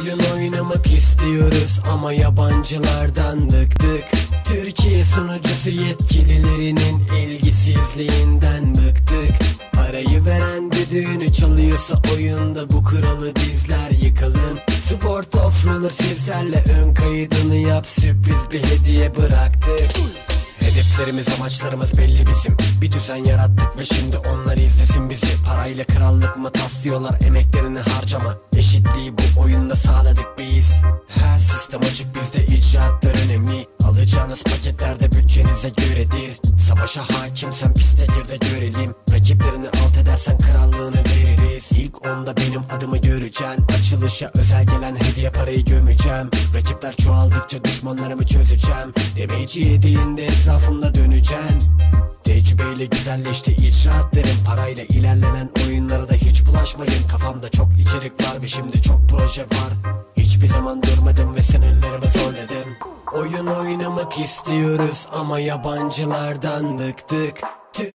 Oyun oynamak istiyoruz ama yabancılardan bıktık. Türkiye sunucusu yetkililerinin ilgisizliğinden bıktık. Parayı veren düdüğünü çalıyorsa oyunda bu kuralı bizler yıkalım. Sport of Ruler sizlerle ön kaydını yap, sürpriz bir hediye bıraktık. Hedeflerimiz, amaçlarımız belli bizim. Bir düzen yarattık ve şimdi onlar izlesin bizi. Parayla krallık mı taslıyorlar, emeklerini harcama. Eşitliği bu oyunda sağladık biz. Her sistem açık, bizde icraatlar önemli. Alacağınız paketlerde bütçenize göredir. Savaşa hakimsen piste gir de görelim. Rakiplerini alt edersen krallığını veririz. İlk onda benim adımı göreceksin. Açılışa özel gelen hediye parayı gömeceğim. Rakipler çoğaldıkça düşmanlarımı çözeceğim. Demeci yediğinde etrafımda döneceksin. Tecrübeyle güzelleşti icraatlerim. Parayla ilerlenen oyunlara da hiç bulaşmayın. Kafamda çok içerik var ve şimdi çok proje var. Hiçbir zaman durmadım ve sınırlarımı zorladım. Oyun oynamak istiyoruz ama yabancılardan bıktık.